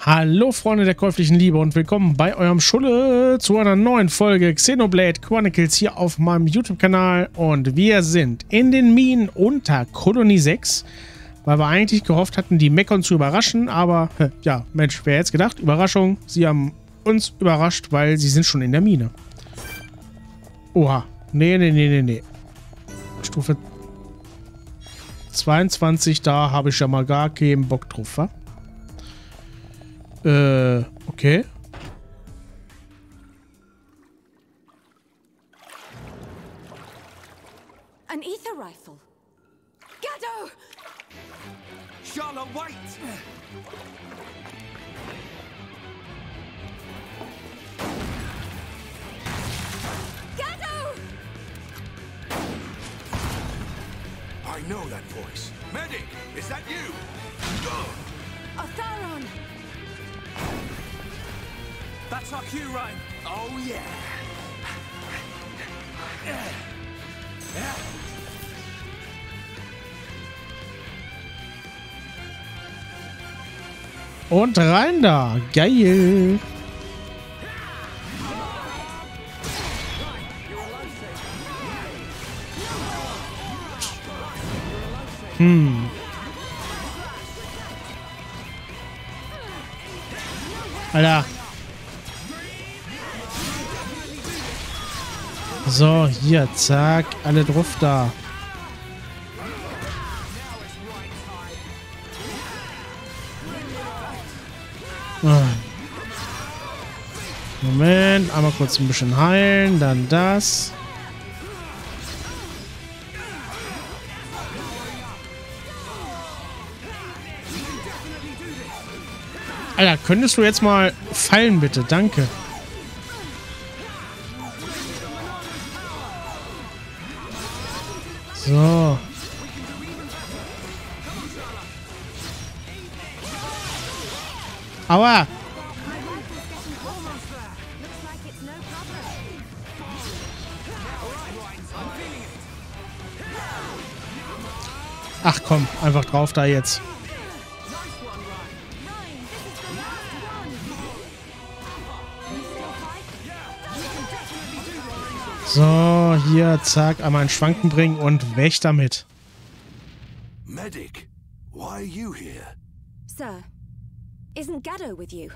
Hallo Freunde der käuflichen Liebe und willkommen bei eurem Schulle zu einer neuen Folge Xenoblade Chronicles hier auf meinem YouTube-Kanal. Und wir sind in den Minen unter Kolonie 6, weil wir eigentlich gehofft hatten, die Mechon zu überraschen. Aber, ja, Mensch, wer hätte es gedacht? Überraschung, sie haben uns überrascht, weil sie sind schon in der Mine. Oha, nee. Stufe 22, da habe ich ja mal gar keinen Bock drauf, wa? Okay. An ether rifle. Gado! Charlotte, wait! Gado! I know that voice. Medic, is that you? Otharon! That's our cue, Ryan. Oh, yeah. Und rein da. Geil. Alter. So, hier, zack, alle drauf da. Moment, einmal kurz ein bisschen heilen, dann das. Alter, könntest du jetzt mal fallen, bitte? Danke. So. Aua. Ach komm, einfach drauf da jetzt. So, hier, zack, einmal ein Schwanken bringen und weg damit. Medic, why are you here? Sir, isn't Gado with you?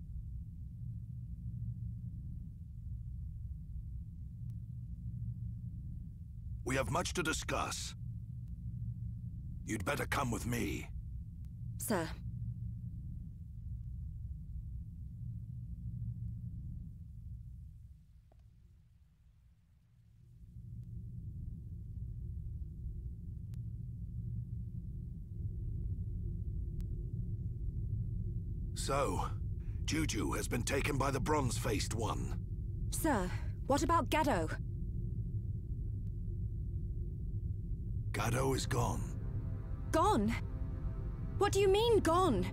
We have much to discuss. You'd better come with me. Sir. So, Juju has been taken by the Bronze-Faced One. Sir, what about Gado? Gado is gone. Gone? What do you mean, gone?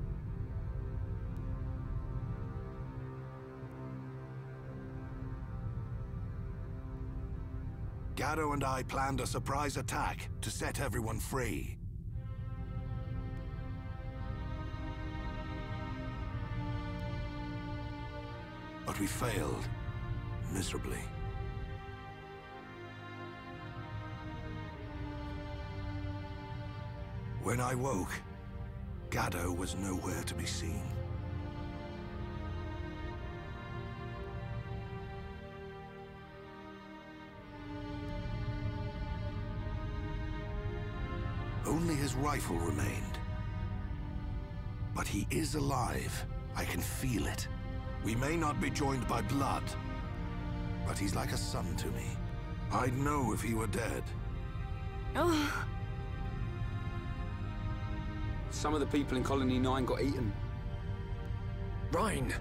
Gado and I planned a surprise attack to set everyone free. But we failed, miserably. When I woke, Gado was nowhere to be seen. Only his rifle remained. But he is alive. I can feel it. We may not be joined by blood, but he's like a son to me. I'd know if he were dead. Oh, Some of the people in Colony 9 got eaten. Ryan!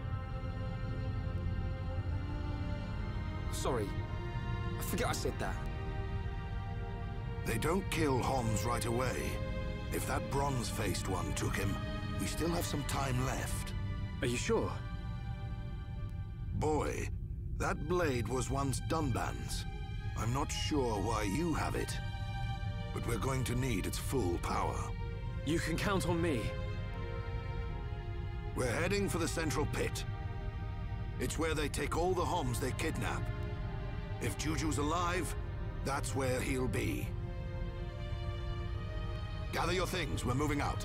Sorry. I forget I said that. They don't kill Homs right away. If that Bronze-Faced One took him, we still have some time left. Are you sure? Boy, that blade was once Dunban's. I'm not sure why you have it, but we're going to need its full power. You can count on me. We're heading for the central pit. It's where they take all the Homs they kidnap. If Juju's alive, that's where he'll be. Gather your things, we're moving out.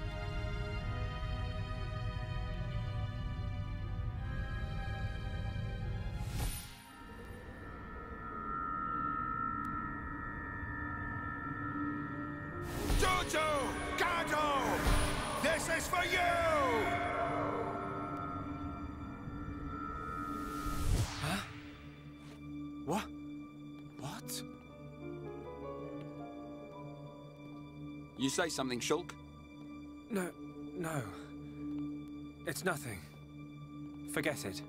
Juju! Gato! This is for you! Huh? What? What? You say something, Shulk? No. It's nothing. Forget it.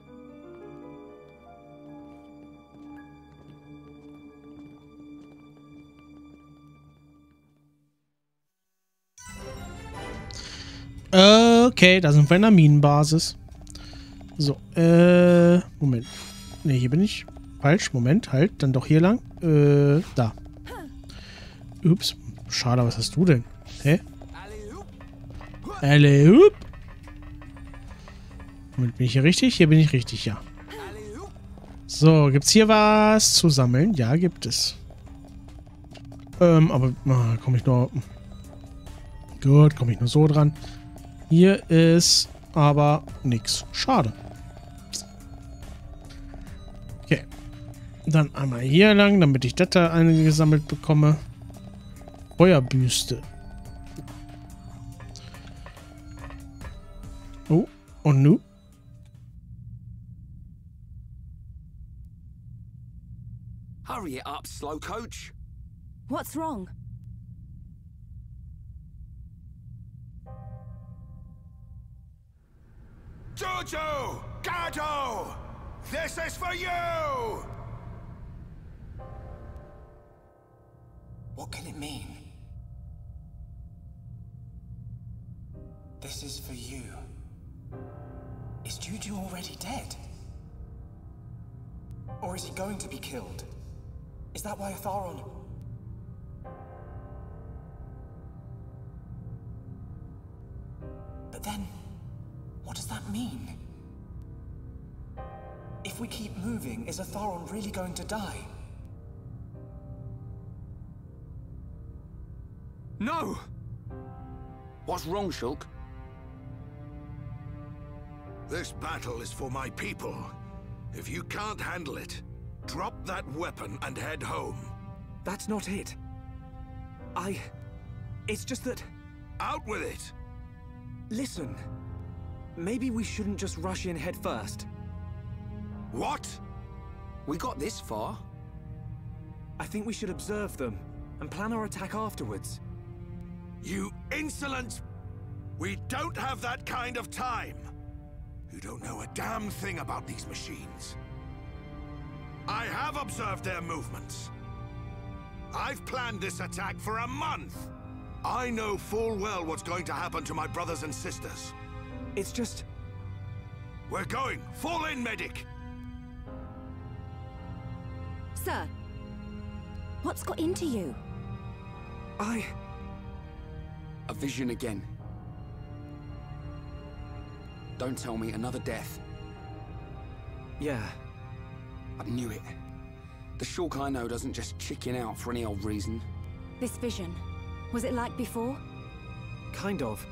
Okay, da sind wir in der Minenbasis. So, Moment. Ne, hier bin ich. Falsch, Moment, halt. Dann doch hier lang. Da. Ups. Schade, was hast du denn? Hä? Alley-oop. Moment, bin ich hier richtig? Hier bin ich richtig, ja. So, gibt's hier was zu sammeln? Ja, gibt es. Aber komme ich nur... Gut, komme ich nur so dran. Hier ist aber nichts. Schade. Okay. Dann einmal hier lang, damit ich das da eingesammelt bekomme. Feuerbüste. Oh, und nu? Hurry it up, slow coach. What's wrong? Juju! Gato! This is for you! What can it mean? This is for you. Is Juju already dead? Or is he going to be killed? Is that why Atharon... But then, what does that mean? If we keep moving, is Atharon really going to die? No! What's wrong, Shulk? This battle is for my people. If you can't handle it, drop that weapon and head home. That's not it. It's just that... Out with it! Listen. Maybe we shouldn't just rush in head first. What? We got this far. I think we should observe them and plan our attack afterwards. You insolent... We don't have that kind of time. You don't know a damn thing about these machines. I have observed their movements. I've planned this attack for a month. I know full well what's going to happen to my brothers and sisters. It's just... We're going! Fall in, medic! Sir, what's got into you? A vision again. Don't tell me another death. Yeah. I knew it. The Shulk I know doesn't just chicken out for any old reason. This vision, was it like before? Kind of.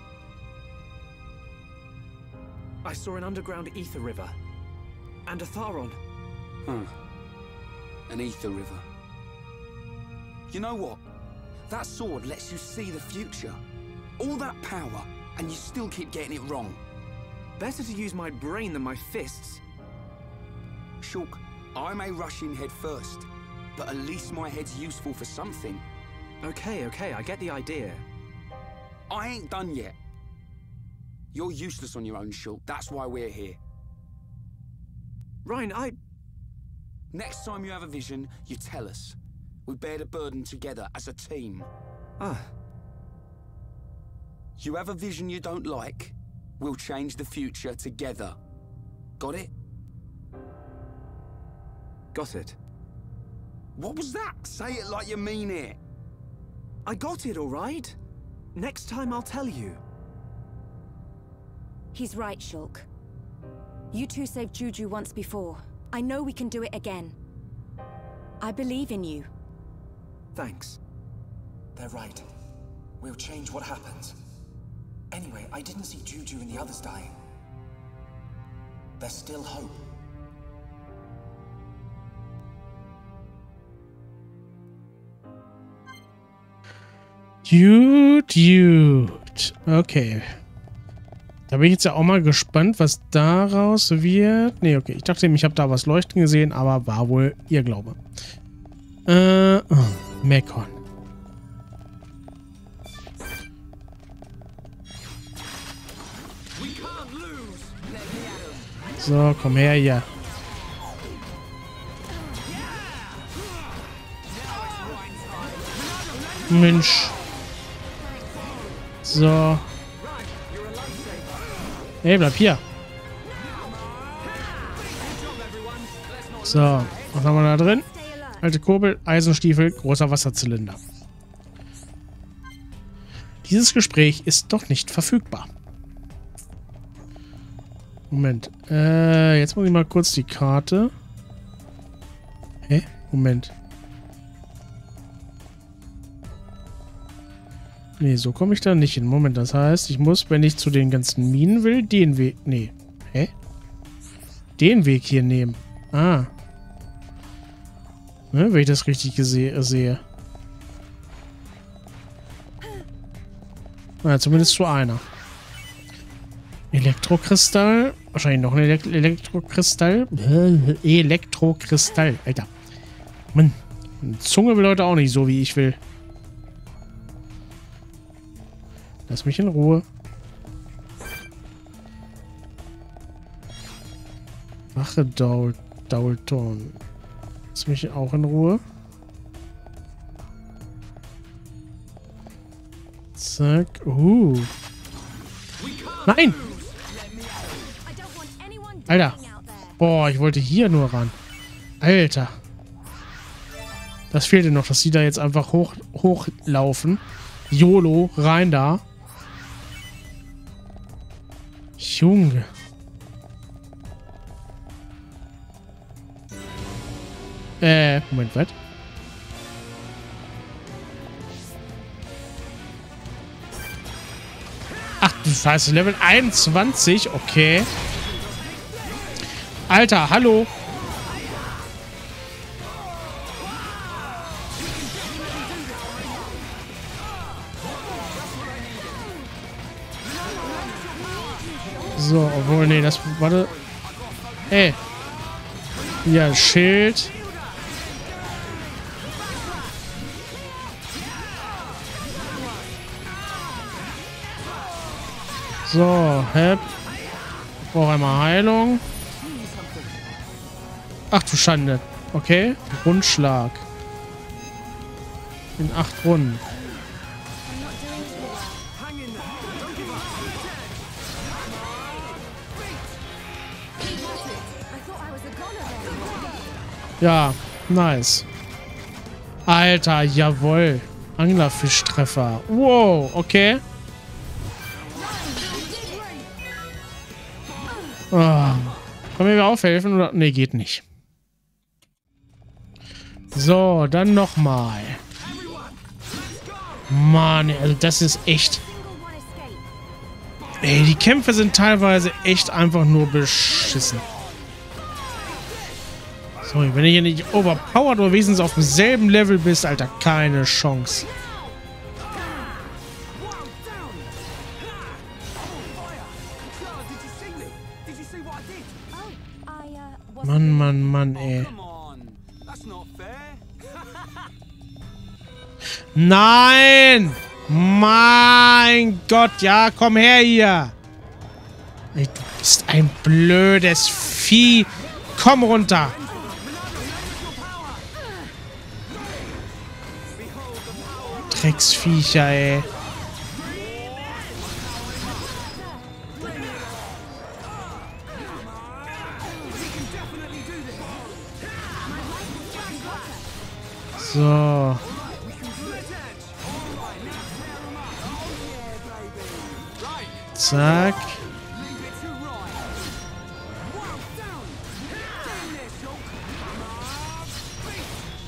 I saw an underground ether river. And Atharon. Huh. An ether river. You know what? That sword lets you see the future. All that power, and you still keep getting it wrong. Better to use my brain than my fists. Shulk, I may rush in head first, but at least my head's useful for something. Okay, I get the idea. I ain't done yet. You're useless on your own, Shulk. That's why we're here. Reyn, Next time you have a vision, you tell us. We bear the burden together as a team. You have a vision you don't like, we'll change the future together. Got it? Got it. What was that? Say it like you mean it. I got it, all right? Next time I'll tell you. He's right, Shulk. You two saved Juju once before. I know we can do it again. I believe in you. Thanks. They're right. We'll change what happens. Anyway, I didn't see Juju and the others dying. There's still hope. Gut. Okay. Da bin ich jetzt ja auch mal gespannt, was daraus wird. Nee, okay. Ich dachte, ich habe da was leuchten gesehen, aber war wohl Irrglaube. Mekon. So, komm her hier. Mensch. So. Hey, bleib hier. So, was haben wir da drin? Alte Kurbel, Eisenstiefel, großer Wasserzylinder. Dieses Gespräch ist doch nicht verfügbar. Moment. Jetzt muss ich mal kurz die Karte. Hä? Moment. Nee, so komme ich da nicht hin. Moment, das heißt, ich muss, wenn ich zu den ganzen Minen will, den Weg... Nee. Hä? Den Weg hier nehmen. Ah. Ne, wenn ich das richtig sehe. Na, zumindest zu einer. Elektrokristall. Wahrscheinlich noch ein Elektrokristall. Elektrokristall. Alter. Mann. Meine Zunge will heute auch nicht so, wie ich will. Lass mich in Ruhe. Wache Dalton. Lass mich auch in Ruhe. Zack. Nein! Alter. Boah, ich wollte hier nur ran. Alter. Das fehlte noch, dass die da jetzt einfach hochlaufen. YOLO, rein da. Junge. Moment, was? Ach du Scheiße, Level 21, okay. Alter, hallo. So, obwohl, nee, das, warte. Ey. Ja, Schild. So, Hep. Ich brauche einmal Heilung. Ach du Schande. Okay. Rundschlag. In 8 Runden. Ja, nice. Alter, jawohl. Anglerfischtreffer. Wow, okay. Oh. Kann mir aufhelfen? Oder? Nee, geht nicht. So, dann nochmal. Mann, also das ist echt... Ey, die Kämpfe sind teilweise echt einfach nur beschissen. Sorry, wenn du hier nicht overpowered oder wenigstens auf demselben Level bist, Alter, keine Chance. Mann, Mann, Mann, ey. Nein! Mein Gott, ja, komm her hier. Ey, du bist ein blödes Vieh. Komm runter. Drecksviecher, ey. So. Zack.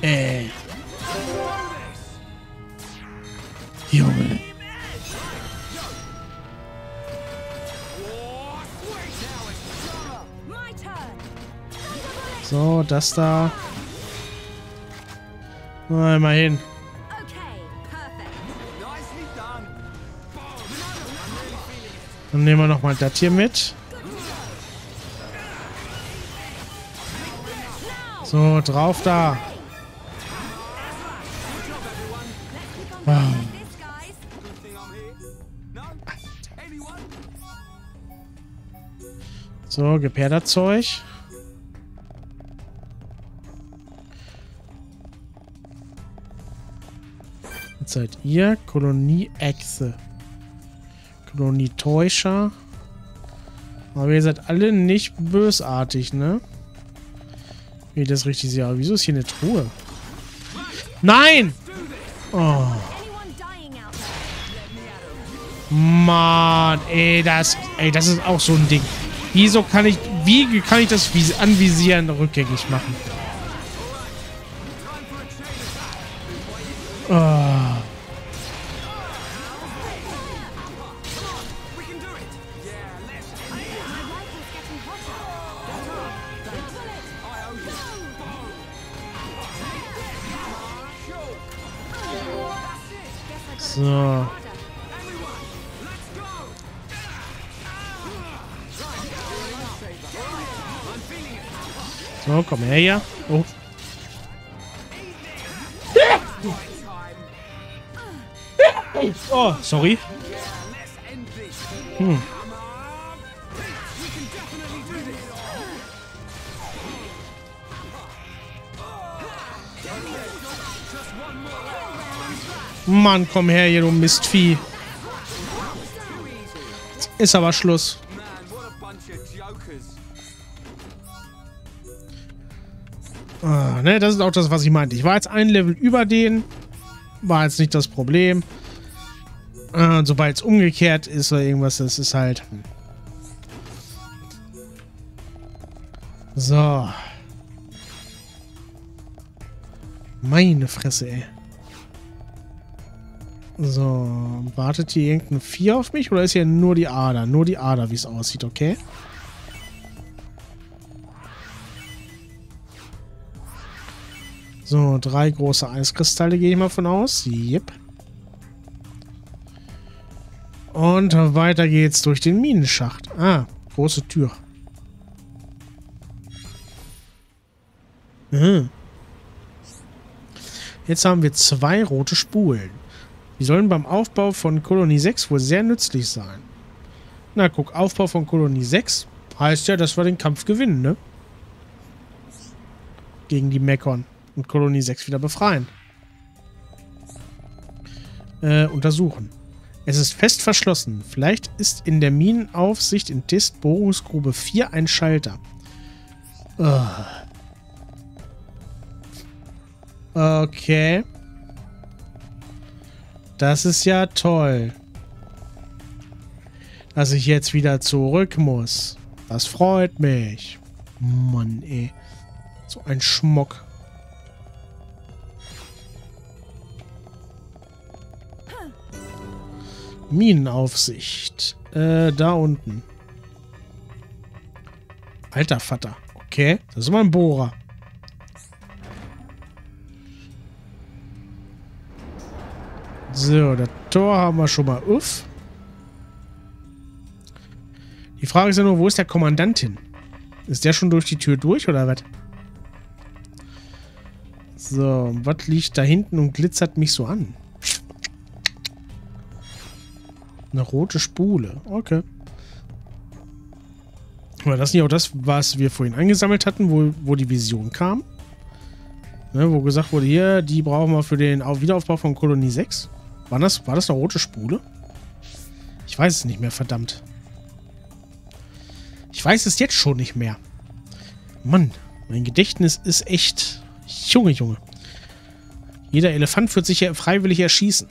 Junge. My turn. So, das da. Na, immerhin. Okay, perfect. Dann nehmen wir nochmal das hier mit. So, drauf da. Wow. This, guys. So, gib her das Zeug. Jetzt seid ihr Kolonie-Echse. Kolonie-Täuscher. Aber ihr seid alle nicht bösartig, ne? Wie ich das richtig sehe. Aber wieso ist hier eine Truhe? Nein! Oh. Anyone dying out there? Mann, ey, das ist auch so ein Ding. Wie kann ich das Anvisieren rückgängig machen? Oh. So. So, komm her hier. Oh. Oh, sorry. Mann, komm her, hier, du Mistvieh. Jetzt ist aber Schluss. Ah, ne, das ist auch das, was ich meinte. Ich war jetzt ein Level über den. War jetzt nicht das Problem. Sobald es umgekehrt ist oder irgendwas, das ist halt... So. Meine Fresse, ey. So, wartet hier irgendein Vieh auf mich oder ist hier nur die Ader? Nur die Ader, wie es aussieht, okay? So, 3 große Eiskristalle gehe ich mal von aus. Yep. Und weiter geht's durch den Minenschacht. Ah, große Tür. Mhm. Jetzt haben wir 2 rote Spulen. Die sollen beim Aufbau von Kolonie 6 wohl sehr nützlich sein. Na, guck, Aufbau von Kolonie 6 heißt ja, dass wir den Kampf gewinnen, ne? Gegen die Mekon und Kolonie 6 wieder befreien. Untersuchen. Es ist fest verschlossen. Vielleicht ist in der Minenaufsicht in Tist Bohrungsgrube 4 ein Schalter. Okay. Das ist ja toll. Dass ich jetzt wieder zurück muss. Das freut mich. Mann, ey. So ein Schmuck. Minenaufsicht. Da unten. Alter Vater. Okay, das ist mal ein Bohrer. So, das Tor haben wir schon mal. Uff. Die Frage ist ja nur, wo ist der Kommandant hin? Ist der schon durch die Tür durch oder was? So, was liegt da hinten und glitzert mich so an? Eine rote Spule. Okay. War das nicht auch das, was wir vorhin eingesammelt hatten, wo die Vision kam? Ne, wo gesagt wurde, hier, die brauchen wir für den Wiederaufbau von Kolonie 6. War das eine rote Spule? Ich weiß es nicht mehr, verdammt. Ich weiß es jetzt schon nicht mehr. Mann, mein Gedächtnis ist echt... Junge, Junge. Jeder Elefant wird sich ja freiwillig erschießen.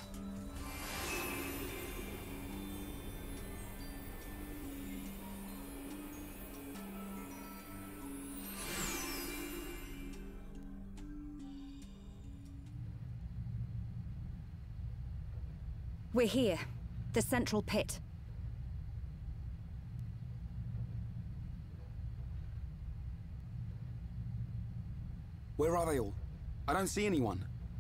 We're here. The central pit. Where are they all? I don't see anyone.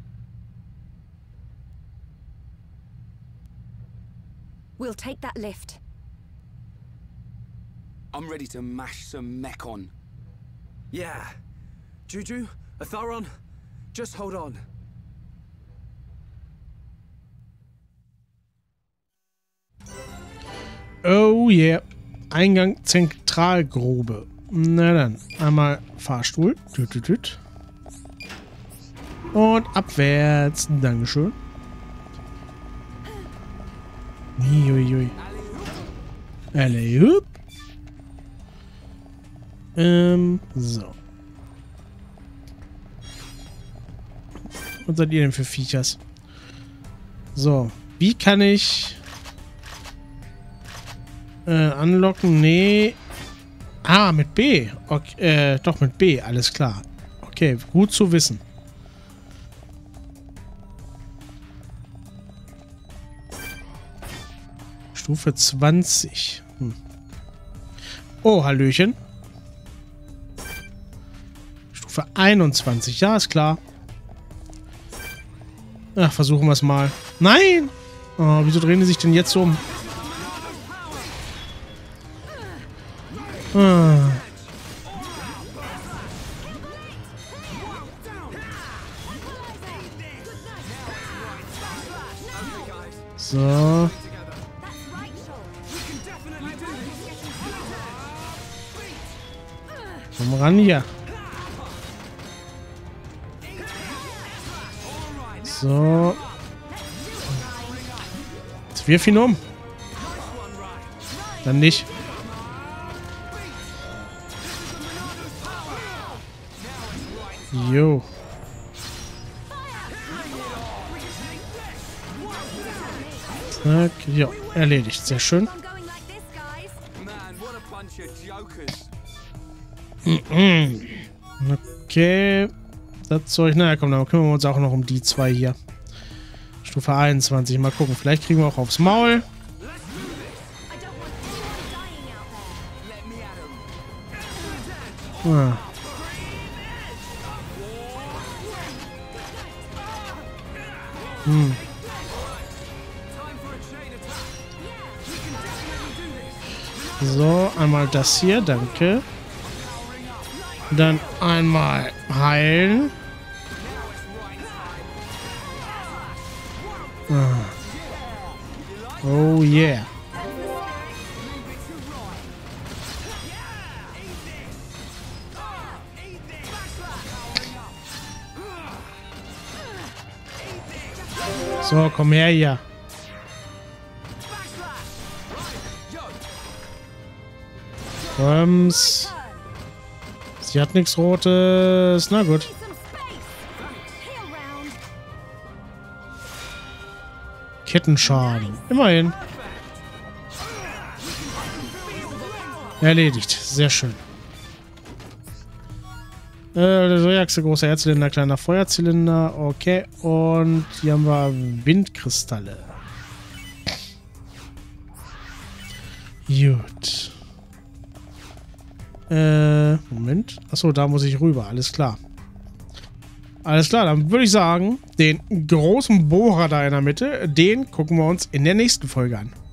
We'll take that lift. I'm ready to mash some mech on. Yeah. Juju, Atharon, just hold on. Oh yeah. Eingang Zentralgrube. Na dann, einmal Fahrstuhl. Tüt, tüt, tüt. Und abwärts. Dankeschön. Uiuiui. Alley-hoop. So. Was seid ihr denn für Viechers? So. Wie kann ich anlocken? Nee. Ah, mit B. Okay, doch mit B. Alles klar. Okay, gut zu wissen. Stufe 20. Oh, Hallöchen. Stufe 21. Ja, ist klar. Ach, versuchen wir es mal. Nein! Oh, wieso drehen die sich denn jetzt so um? Ah. So. Komm ran hier. So. Jetzt wirf ihn um. Dann nicht. Jo. Zack. Jo, erledigt. Sehr schön. Okay. Das Zeug. Naja, komm, dann kümmern wir uns auch noch um die zwei hier. Stufe 21. Mal gucken. Vielleicht kriegen wir auch aufs Maul. Ah. So, einmal das hier, danke. Dann einmal heilen. Ah. Oh yeah. So, komm her hier. Komm's. Sie hat nichts Rotes. Na gut. Kettenschaden. Immerhin. Erledigt. Sehr schön. Sojaachse, großer Herzzylinder, kleiner Feuerzylinder. Okay. Und hier haben wir Windkristalle. Gut. Moment. Achso, da muss ich rüber. Alles klar. Alles klar, dann würde ich sagen, den großen Bohrer da in der Mitte, den gucken wir uns in der nächsten Folge an.